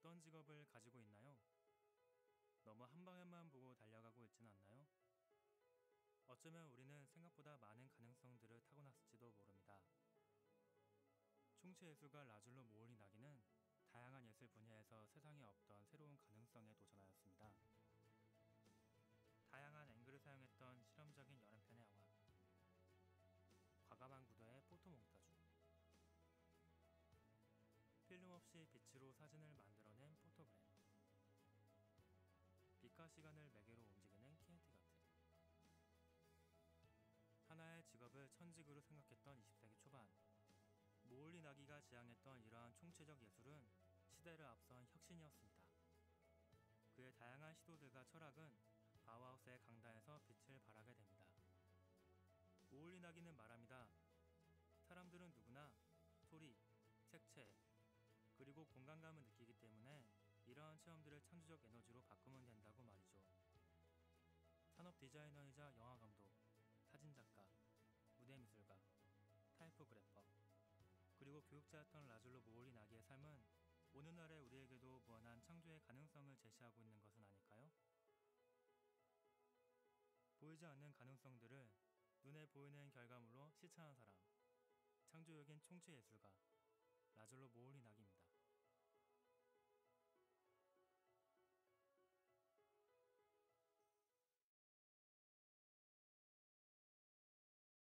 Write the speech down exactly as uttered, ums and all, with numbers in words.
어떤 직업을 가지고 있나요? 너무 한 방향만 보고 달려가고 있진 않나요? 어쩌면 우리는 생각보다 많은 가능성들을 타고났을지도 모릅니다. 총체예술가 라줄로 모올리나기는 다양한 예술 분야에서 세상에 없던 새로운 가능성에 도전하였습니다. 다양한 앵글을 사용했던 실험적인 여러 편의 영화, 과감한 구도의 포토몽타주, 필름 없이 빛으로 사진을 만들어낸 포토그램, 빛과 시간을 매개로 움직이는 키네티가트. 하나의 직업을 천직으로 생각했던 이십 세기 초반, 모올리나기가 지향했던 이러한 총체적 예술은 시대를 앞선 혁신이었습니다. 그의 다양한 시도들과 철학은 바우하우스의 강단에서 빛을 발하게 됩니다. 모올리나기는 말합니다. 사람들은 누구나 소리, 색채, 그리고 공간감을 느끼기 때문에 이러한 체험들을 창조적 에너지로 바꾸면 된다고 말이죠. 산업 디자이너이자 영화감독, 사진작가, 무대미술가, 타이포그래퍼, 그리고 교육자였던 라줄로 모올리나기의 삶은 오늘날의 우리에게도 무한한 창조의 가능성을 제시하고 있는 것은 아닐까요? 보이지 않는 가능성들을 눈에 보이는 결과물로 실천한 사람, 창조적인 총체예술가